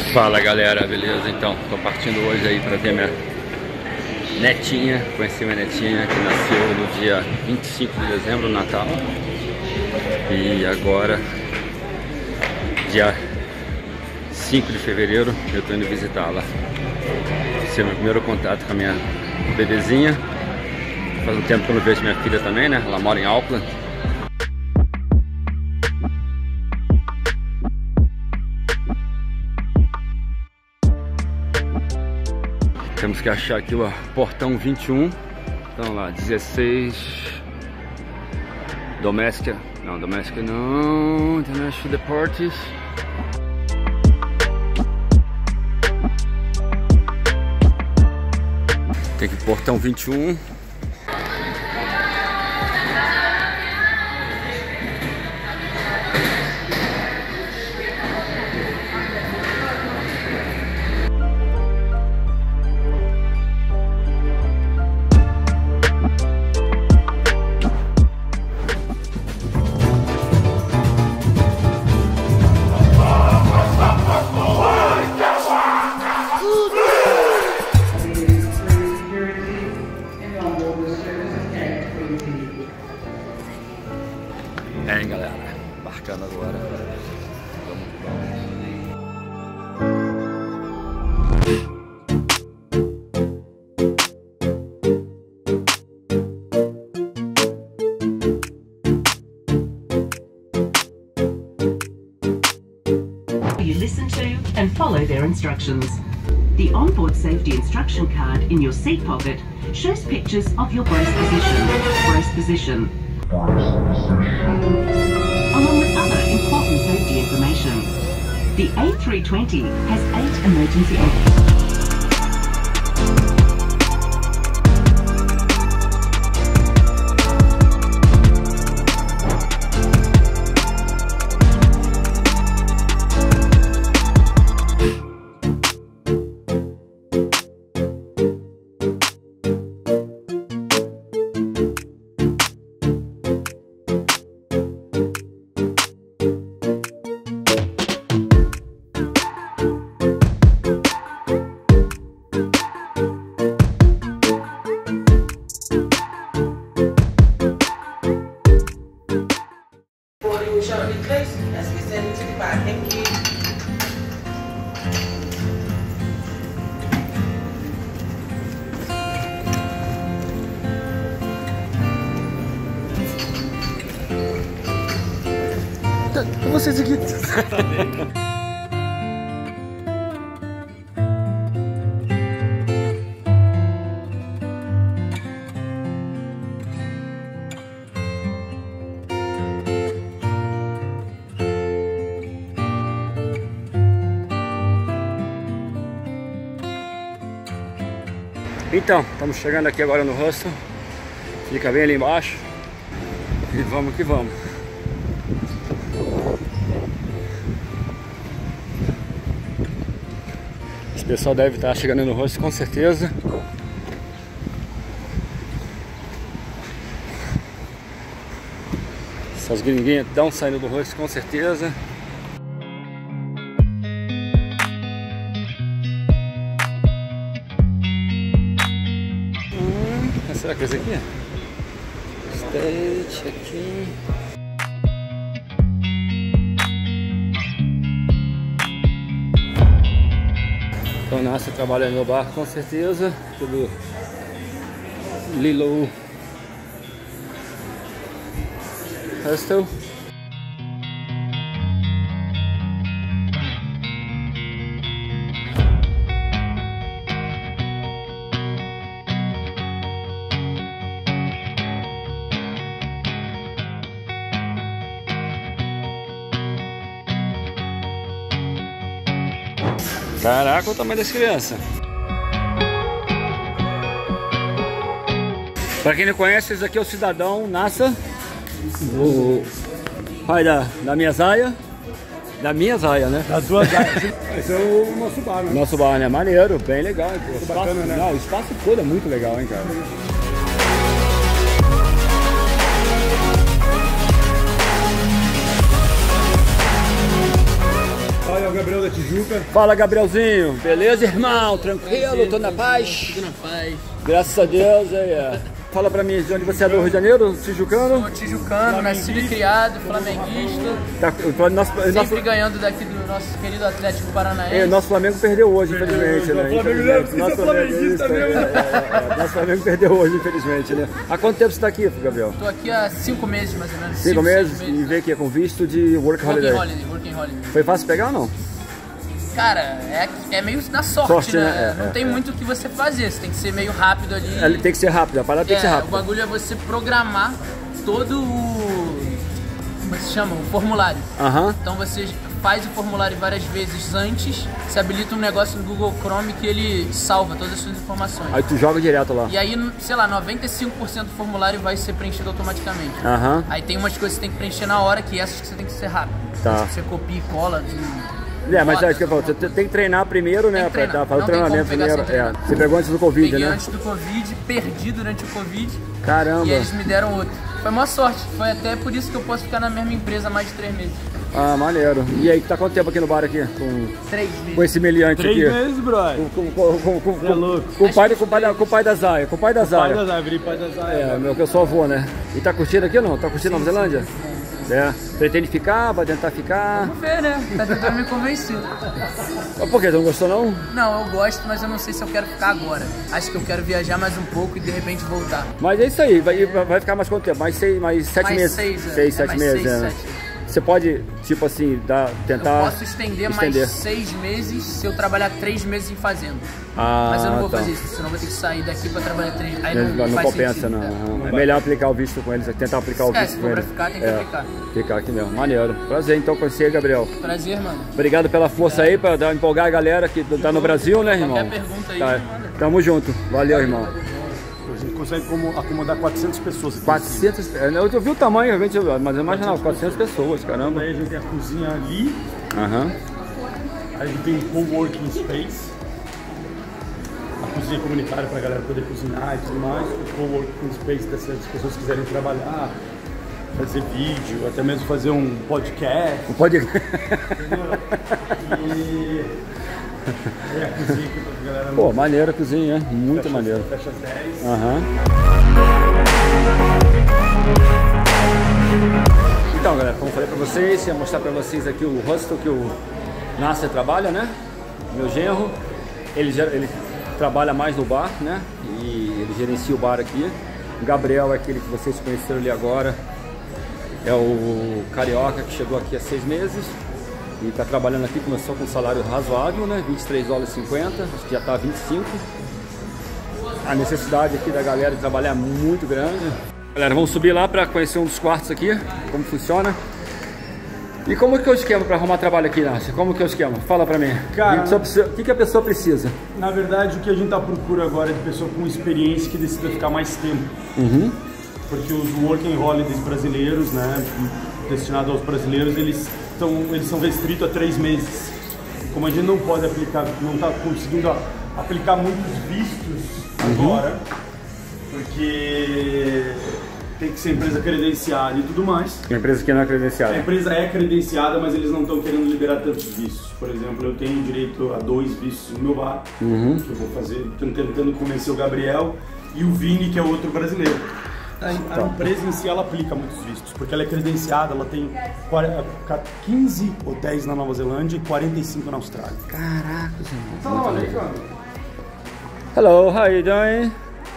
Fala galera, beleza? Então, tô partindo hoje aí pra ver minha netinha. Conheci minha netinha que nasceu no dia 25 de dezembro, Natal. E agora, dia 5 de fevereiro, eu tô indo visitá-la. Esse é o meu primeiro contato com a minha bebezinha. Faz um tempo que eu não vejo minha filha também, né? Ela mora em Auckland. Temos que achar aqui o portão 21. Então lá, 16. Doméstica. Não, doméstica não. International Deportes. Tem que ir portão 21. É, hein, galera, embarcando agora. You listen to and follow their instructions. The onboard safety instruction card in your seat pocket shows pictures of your brace position, along with other important safety information. The A320 has 8 emergency exits. Vocês aqui. Então, estamos chegando aqui agora no hostel. Fica bem ali embaixo. E vamos que vamos. Esse pessoal deve estar chegando no hostel com certeza. Essas gringuinhas estão saindo do hostel com certeza. Será que é esse aqui? State aqui. Então a Nasser trabalha no bar com certeza. Tudo Lilo Hostel. Caraca, o tamanho das crianças. Pra quem não conhece, esse aqui é o cidadão Nasser, o pai da minha Zaya. Da minha Zaya, né? Das duas Zayas. Esse é o nosso bar, né? Nosso bar, né? Maneiro, bem legal. O espaço, bacana, né? Não, o espaço todo é muito legal, hein, cara? Olha, Gabriel da Tijuca. Fala, Gabrielzinho. Beleza, irmão? Tranquilo? Tô na paz? Tudo na paz. Graças a Deus. Aí, fala pra mim, de onde você é, do Rio de Janeiro? Tijucano? Sou tijucano, nascido e criado, flamenguista. Tá, Sempre ganhando daqui do nosso querido Atlético Paranaense. Nosso Flamengo perdeu hoje, infelizmente, né? Nosso Flamengo perdeu hoje, infelizmente, né? Há quanto tempo você tá aqui, Gabriel? Tô aqui há 5 meses, mais ou menos. 5 meses? E veio aqui com visto de Working Holiday. Working Holiday. Foi fácil pegar ou não? Cara, é meio na sorte, né? Não tem muito o que você fazer, você tem que ser meio rápido ali. Ele tem que ser rápido, a parada tem que ser rápida. O bagulho é você programar todo o... como se chama? O formulário. Então você faz o formulário várias vezes antes, você habilita um negócio no Google Chrome que ele salva todas as suas informações. Aí tu joga direto lá. E aí, sei lá, 95% do formulário vai ser preenchido automaticamente. Aí tem umas coisas que você tem que preencher na hora, que essas que você tem que ser rápido. Tá. Você copia e cola. Mas acho que você tem que treinar primeiro, né? Pra fazer o treinamento primeiro. Você pegou antes do Covid, Peguei né? antes do Covid, perdi durante o Covid. Caramba! E eles me deram outro. Foi uma sorte. Foi até por isso que eu posso ficar na mesma empresa há mais de 3 meses. Ah, maneiro. E aí, tá quanto tempo aqui no bar aqui? 3 meses. Com esse meliante aqui? 3 meses, brother. Com o pai da Zaya. Com o pai da Zaya. Pai da Zaya. É, meu, que eu sou avô, né? E tá curtindo aqui ou não? Tá curtindo Nova Zelândia? É. Pretende ficar? Vai tentar ficar? Vamos ver, né? Tá tentando me convencer. Por quê? Você não gostou, não? Não, eu gosto, mas eu não sei se eu quero ficar agora. Acho que eu quero viajar mais um pouco e de repente voltar. Mas é isso aí. Vai ficar mais quanto tempo? Mais 7 meses? 6, 7 meses, né? Você pode, tipo assim, tentar... Eu posso estender mais 6 meses se eu trabalhar 3 meses em fazenda. Mas eu não vou fazer isso, senão eu vou ter que sair daqui pra trabalhar 3 meses. Aí não faz compensa, sentido. não. É melhor aplicar o visto com eles, tentar aplicar o visto com eles. Se for pra ficar, tem que aplicar. Ficar aqui mesmo. Maneiro. Prazer, então, com você, Gabriel. Prazer, mano. Obrigado pela força aí, pra empolgar a galera que tá no Brasil, né, irmão? Qualquer pergunta aí, manda. Tamo junto. Valeu, irmão. A gente consegue acomodar 400 pessoas aqui. 400? Eu vi o tamanho, realmente, mas eu imaginava 400 pessoas, caramba. Aí a gente tem a cozinha ali. Aí a gente tem um coworking space. A cozinha comunitária para a galera poder cozinhar e tudo mais. O coworking space, se as pessoas quiserem trabalhar, fazer vídeo, até mesmo fazer um podcast. Um podcast. E a cozinha aqui pra galera. Pô, maneiro a cozinha, hein? Muito maneiro. Fecha às 10. Então, galera, como eu falei pra vocês, ia mostrar pra vocês aqui o hostel que o Nasser trabalha, né? Meu genro. Ele trabalha mais no bar, né? E ele gerencia o bar aqui. O Gabriel é aquele que vocês conheceram ali agora. É o carioca que chegou aqui há 6 meses. E está trabalhando aqui, começou com um salário razoável, né? 23 dólares e 50, acho que já está 25. A necessidade aqui da galera de trabalhar é muito grande. Galera, vamos subir lá para conhecer um dos quartos aqui, como funciona. E como que é o esquema para arrumar trabalho aqui, Nasser? Como que é o esquema? Fala para mim. Cara, o que a pessoa precisa? Na verdade, o que a gente está procurando agora é de pessoa com experiência que decida ficar mais tempo. Porque os working holidays brasileiros, né, destinados aos brasileiros, eles são restritos a 3 meses. Como a gente não pode aplicar, não está conseguindo aplicar muitos vistos agora, porque tem que ser empresa credenciada e tudo mais. A empresa que não é credenciada. A empresa é credenciada, mas eles não estão querendo liberar tantos vistos. Por exemplo, eu tenho direito a 2 vistos no meu bar, que eu vou fazer, estou tentando convencer o Gabriel e o Vini, que é outro brasileiro. A empresa em si, ela aplica muitos vistos, porque ela é credenciada, ela tem 15 hotéis na Nova Zelândia e 45 na Austrália. Caraca, irmão. Assalamu alaikum. Hello, how are you doing?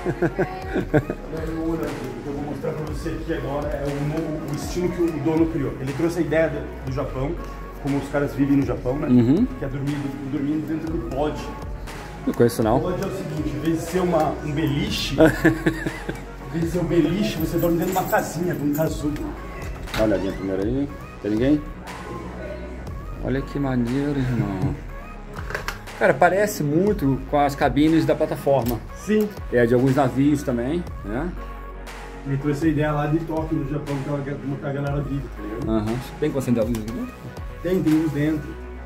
Eu vou mostrar pra você aqui agora é o estilo que o dono criou. Ele trouxe a ideia do Japão, como os caras vivem no Japão, né? Que é dormindo dentro do pod. Não conheço não. O pod é o seguinte, em vez de ser um beliche, você dorme dentro de uma casinha, de um casulo. Olha ali primeiro aí. Tem ninguém? Olha que maneiro, irmão. Cara, parece muito com as cabines da plataforma. Sim. É, de alguns navios também, né? Ele trouxe a ideia lá de Tóquio, no Japão, que a galera vive, tá ligado? Tem que acender a luz aqui dentro? Tem luz dentro.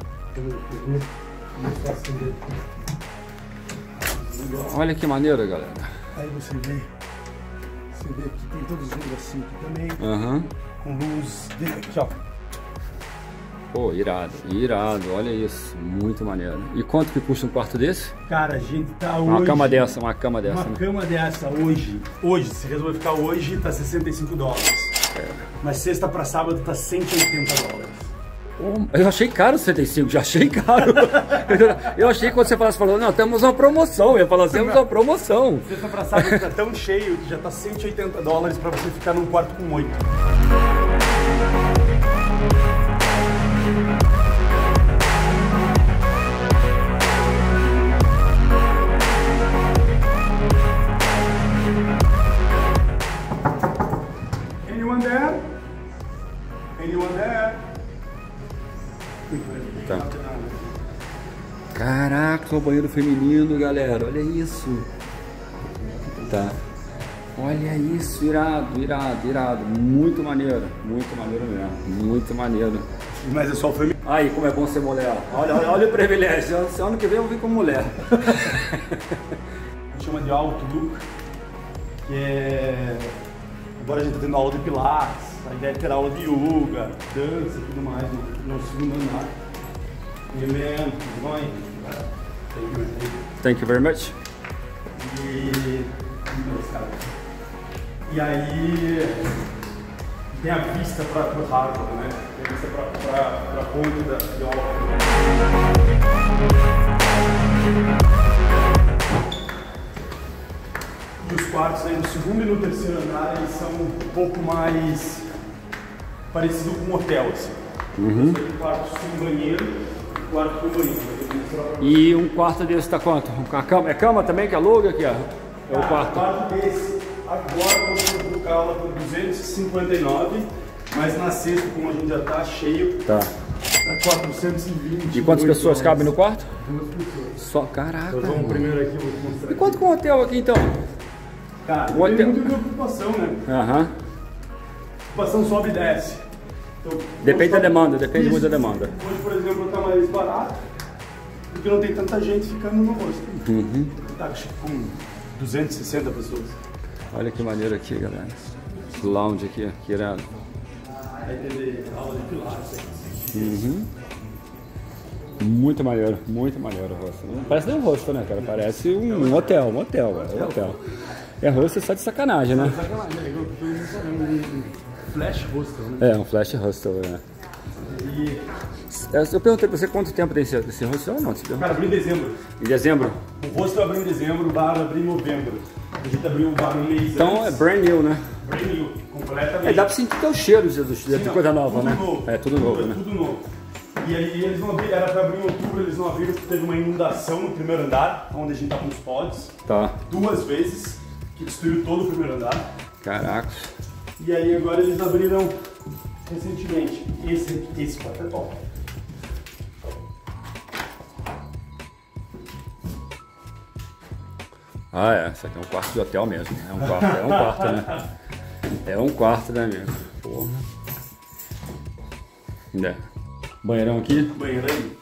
Olha que maneiro, galera. Aí você vê aqui, tem todos os negocinhos aqui também. Com luz aqui, ó. Pô, irado, irado, olha isso, muito maneiro. E quanto que custa um quarto desse? Cara, a gente tá hoje... Uma cama dessa, né? Cama dessa hoje, se resolver ficar hoje, tá $65. Mas sexta pra sábado tá $180. Eu achei caro 65, já achei caro. Eu achei que quando você falou, não, temos uma promoção. Eu ia falar, temos uma promoção. Sexta pra sábado tá tão cheio que já tá $180 pra você ficar num quarto com 8. Anyone there? Anyone there? Tá. Caraca, o banheiro feminino, galera, olha isso. Tá. Olha isso, irado, irado, irado. Muito maneiro mesmo. Muito maneiro. Mas é só o feminino. Aí, como é bom ser mulher. Olha o privilégio. Ano que vem eu vou vir como mulher. A gente chama de Outlook, que é... Agora a gente tá tendo aula de pilates, a ideia é ter aula de yoga, dança e tudo mais no segundo andar. Thank you very much. E aí tem a vista para o Harvard, né? Tem a vista para a ponte de aula. E os quartos aí no segundo e no terceiro andar, eles são um pouco mais parecido com um hotel, assim. Um quarto sem banheiro, um quarto com banheiro. E um quarto desse tá quanto? É cama também que aluga aqui, ó? É o quarto. O quarto desse, agora você vai colocar aula por 259, mas na sexta, como a gente já tá cheio, tá 420. E quantas pessoas cabem no quarto? 2 pessoas. Só, caraca. Então vamos primeiro aqui, eu vou te mostrar. E quanto com o hotel aqui então? Cara, o hotel... tem muita preocupação, né? Aham. Ocupação sobe e desce. Então, depende da demanda, depende muito da demanda. Hoje, por exemplo, tá mais barato, porque não tem tanta gente ficando no rosto. Tá com 260 pessoas. Olha que maneiro aqui, galera. Lounge aqui, que irado. Aí teve aula de pilates. Muito maneiro o rosto. Não parece nem um rosto, né, cara? Parece um hotel, um hotel. É rosto só de sacanagem, né? Flash hostel, né? É, um flash hostel, né? Eu perguntei pra você quanto tempo tem esse hostel ou não? Cara, abriu em dezembro. Em dezembro? O hostel abriu em dezembro, o bar abriu em novembro. A gente abriu o bar no mês então antes. É brand new, né? Brand new, completamente. Dá pra sentir que é o cheiro de coisa nova, né? Novo. É tudo novo, né? Tudo novo. E aí eles não abriram, era pra abrir em outubro, eles não abriram porque teve uma inundação no primeiro andar, onde a gente tá com os pods. Tá. 2 vezes, que destruiu todo o primeiro andar. Caraca. E aí agora eles abriram recentemente. Esse quarto é top. Ah, é. Isso aqui é um quarto de hotel mesmo. É um quarto, né? É um quarto, né, amigo? Porra. É. Banheirão aqui? Banheiro aí.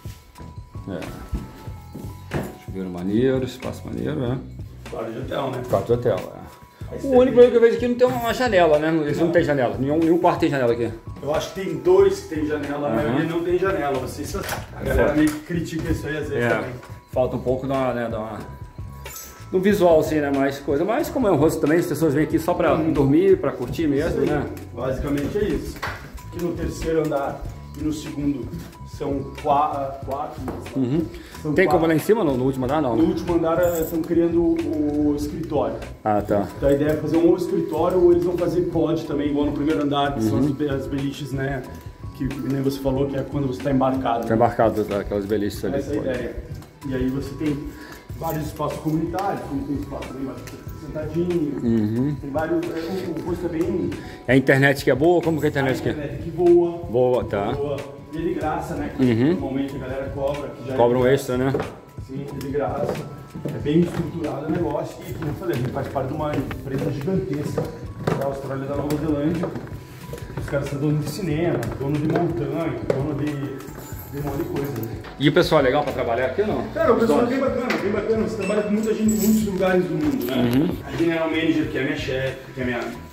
É. Chuveiro maneiro, espaço maneiro, né? Quarto de hotel, né? Quarto de hotel, é. O único problema que eu vejo aqui não tem uma janela, né? Eles não tem janela. Nenhum quarto tem janela aqui. Eu acho que tem 2 que tem janela, a maioria não tem janela. Vocês, a galera meio que critica isso aí às vezes também. Falta um pouco do visual, assim, né? Mais coisa. Mas como é um rosto também, as pessoas vêm aqui só pra dormir, pra curtir mesmo, né? Basicamente é isso. Aqui no terceiro andar e no segundo são 4. Tem como lá em cima, no último andar, não? No último andar estão criando o escritório. Ah, tá. Então a ideia é fazer um escritório ou eles vão fazer pod também, igual no primeiro andar, que são as beliches, né? Que nem você falou, que é quando você está embarcado. Tá embarcado, aquelas beliches ali. Essa é a ideia. E aí você tem vários espaços comunitários, como tem espaço ali mais sentadinho. Tem vários. O rosto é bem. É a internet que é boa? Como que é a internet aqui? A internet que voa. Boa, tá. Voa. E é de graça, né? Normalmente a galera cobra. Cobra um extra, né? Sim, é de graça. É bem estruturado o negócio e, como eu falei, a gente faz parte de uma empresa gigantesca da Austrália e da Nova Zelândia. Os caras são donos de cinema, dono de montanha, dono de um monte de coisa. Né? E o pessoal é legal pra trabalhar aqui ou não? Cara, o pessoal é bem bacana. Você trabalha com muita gente em muitos lugares do mundo, né? A General Manager, que é a minha chefe, que é a minha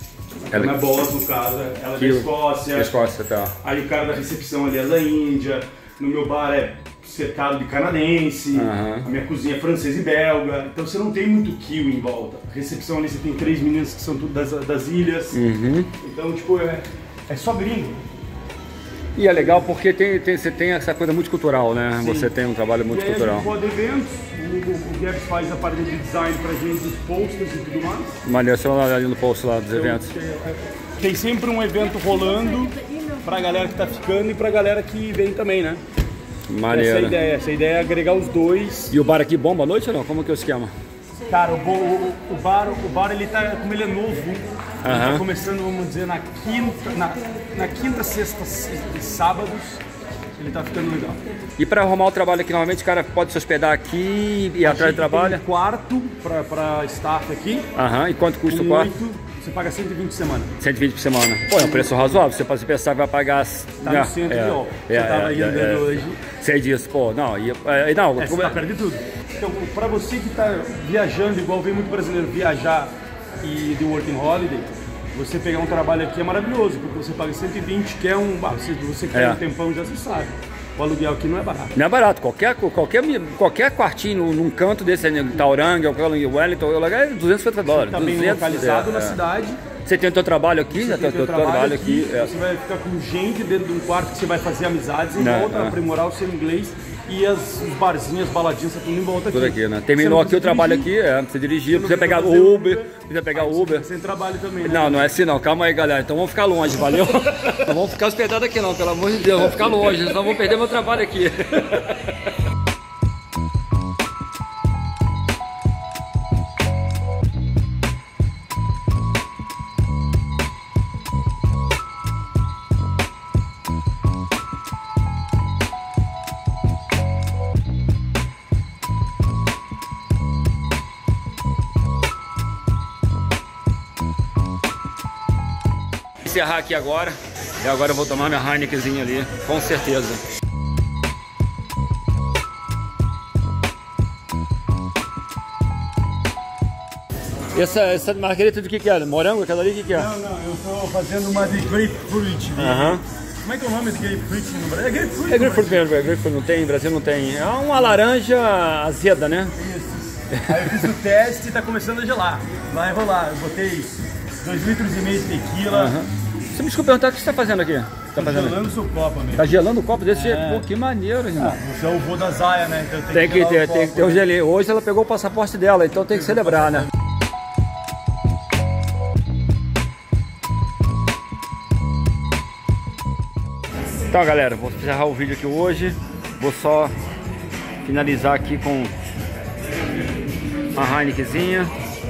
Ela é boss, no caso, ela é da Escócia. Escócia, tá. Aí o cara da recepção ali é da Índia. No meu bar é cercado de canadense. A minha cozinha é francesa e belga. Então você não tem muito kiwi em volta. A recepção ali você tem 3 meninas que são tudo das ilhas. Então, tipo, é só gringo. E é legal porque você tem essa coisa multicultural, né? Sim. Você tem um trabalho multicultural. E aí a gente pode eventos, o Gabs faz a parte de design pra gente, dos posters e tudo mais. Maneiro, você vai ali no post lá dos eventos. Tem sempre um evento rolando pra galera que tá ficando e pra galera que vem também, né? Maneiro. Essa é a ideia é agregar os dois. E o bar aqui bomba à noite ou não? Como que é o esquema? Cara, o bar ele tá, como ele é novo, ele tá começando, vamos dizer, na quinta, sexta e sábados, ele tá ficando legal. E para arrumar o trabalho aqui, normalmente o cara pode se hospedar aqui e ir atrás do trabalho? Tem um quarto pra staff aqui. E quanto custa o quarto? Você paga 120 por semana. 120 por semana. Pô, é um preço razoável. Você pode pensar que vai pagar... Tá no centro de ó. Você tava aí andando hoje. Sei disso, pô. Não, você tá perto de tudo. Então, pra você que tá viajando, igual vem muito brasileiro viajar e de working holiday, você pegar um trabalho aqui é maravilhoso, porque você paga 120, que é um... Se você quer um tempão, já se sabe. O aluguel aqui não é barato. Não é barato. Qualquer quartinho num canto desse, em Tauranga, ou Wellington, é $250. Tá bem localizado na cidade. Você tem o teu trabalho aqui? Você tem o teu trabalho aqui. Você vai ficar com gente dentro de um quarto que você vai fazer amizades em volta, aprimorar o seu inglês. E os barzinhos, as baladinhas, tudo em volta aqui. Tudo aqui, né? Terminou aqui o trabalho aqui, você dirigir, você pegar o Uber, Sem trabalho também, né? Não é assim não, calma aí galera, então vamos ficar longe, valeu? Não vamos ficar hospedados aqui não, pelo amor de Deus, vamos ficar longe, senão vou perder meu trabalho aqui. Encerrar aqui agora, e agora eu vou tomar minha Heinekenzinha ali, com certeza. Essa margarita do que é? Morango, aquela ali, o que é? Não, eu tô fazendo uma de grapefruit. Como é que é o nome de grapefruit no Brasil? É grapefruit. É grapefruit mesmo, grapefruit não tem, no Brasil não tem. É uma laranja azeda, né? Isso. Aí eu fiz o teste e tá começando a gelar. Vai rolar, eu botei 2,5 litros de tequila. Você me desculpa perguntar o que você tá fazendo aqui? Tá gelando o seu copo, amigo. Tá gelando o copo desse jeito? Pô, que maneiro, irmão. Você é o vô da Zaya, né? Então tem que ter o gelinho. Hoje ela pegou o passaporte dela, então tem que celebrar, né? Então galera, vou encerrar o vídeo aqui hoje. Vou só finalizar aqui com a Heinekenzinha.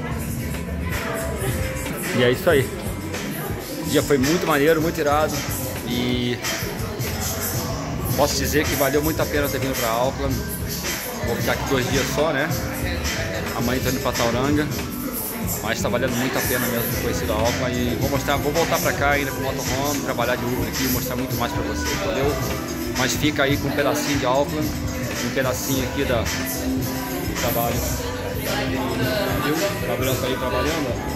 E é isso aí. O dia foi muito maneiro, muito irado. E posso dizer que valeu muito a pena ter vindo para Auckland. Vou ficar aqui 2 dias só, né? Amanhã tô indo para Tauranga. Mas está valendo muito a pena mesmo ter conhecido a Auckland. E vou voltar para cá ainda com o motorhome, trabalhar de Uber aqui e mostrar muito mais para vocês, valeu? Mas fica aí com um pedacinho de Auckland, um pedacinho aqui do trabalho. Viu? O Gabriel tá aí trabalhando.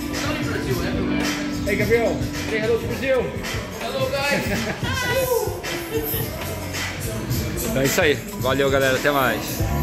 Hey Gabriel, say hello to Brazil. Hello guys. É isso aí, valeu galera, até mais.